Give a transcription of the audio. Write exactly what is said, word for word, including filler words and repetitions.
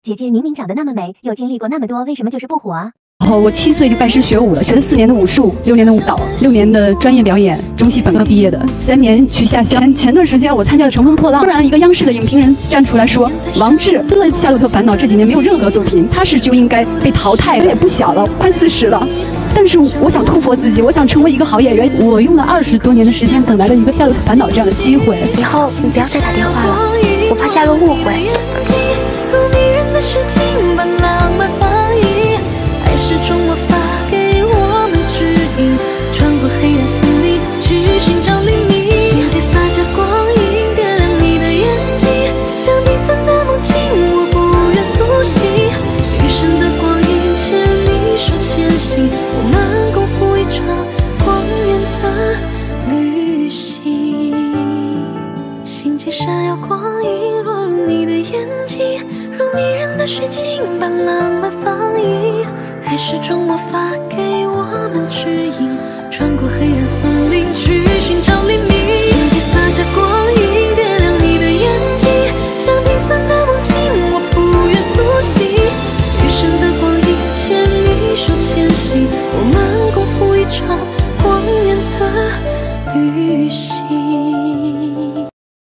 姐姐明明长得那么美，又经历过那么多，为什么就是不火啊？ 哦，我七岁就拜师学舞了，学了四年的武术，六年的舞蹈，六年的专业表演，中戏本科毕业的，三年去下乡。前段时间我参加了《乘风破浪》，突然一个央视的影评人站出来说，王志除了《夏洛特烦恼》这几年没有任何作品，他是就应该被淘汰了，也不小了，快四十了。但是我想突破自己，我想成为一个好演员。我用了二十多年的时间，等来了一个《夏洛特烦恼》这样的机会。 以后你不要再打电话了，我怕夏洛误会。 始终无法给我们指引，穿过黑暗森林去寻找黎明。眼睛洒下光影，点亮你的眼睛，像缤纷的梦境，我不愿苏醒。余生的光阴牵你手前行，我们共赴一场光年的旅行。星际闪耀光影落入你的眼睛，如迷人的水晶般浪漫放映。爱始终无法给我们指引，穿过黑暗森林去寻找黎明。眼睛洒下光影，点亮你的眼睛，像缤纷的梦境，我不愿苏醒。余生的光阴牵你手前行，我们共赴一场光年的旅行。